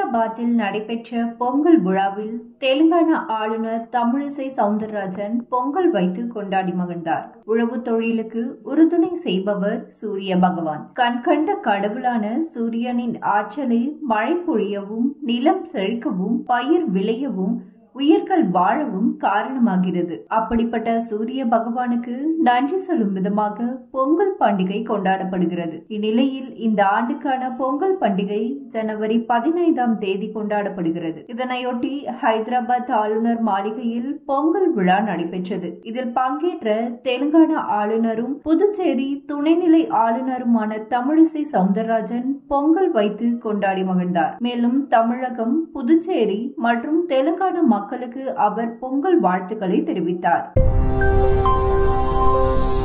ஹைதராபாத்தில் நடைபெற்ற பொங்கல் விழாவில் தெலுங்கானா ஆளுநர் தமிழிசை சவுந்தரராஜன் பொங்கல் வைத்து கொண்டாடி மகிழ்ந்தார். உழவு தொழிலுக்கு உறுதுணை செய்பவர் சூரிய பகவான். கண்கண்ட கடவுளான சூரியனின் ஆற்றலை மழை பொழியவும், நிலம் செழிக்கவும், பயிர் விளையவும், உயிர்கள் வாழவும் காரணமாகிறது. அப்படிப்பட்ட சூரிய பகவானுக்கு நன்றி சொல்லும் விதமாக பொங்கல் பண்டிகை கொண்டாடப்படுகிறது. இந்நிலையில் இந்த ஆண்டுக்கான பொங்கல் பண்டிகை ஜனவரி 15ஆம் தேதி கொண்டாடப்படுகிறது. இதனையொட்டி ஹைதராபாத் ஆளுநர் மாளிகையில் பொங்கல் விழா நடைபெற்றது. இதில் பங்கேற்ற தெலுங்கானா ஆளுநரும் புதுச்சேரி துணைநிலை ஆளுநருமான தமிழிசை சவுந்தரராஜன் பொங்கல் வைத்து கொண்டாடி மகிழ்ந்தார். மேலும் தமிழகம், புதுச்சேரி மற்றும் தெலுங்கானா மக்களுக்கு அவர் பொங்கல் வாழ்த்துக்களை தெரிவித்தார்.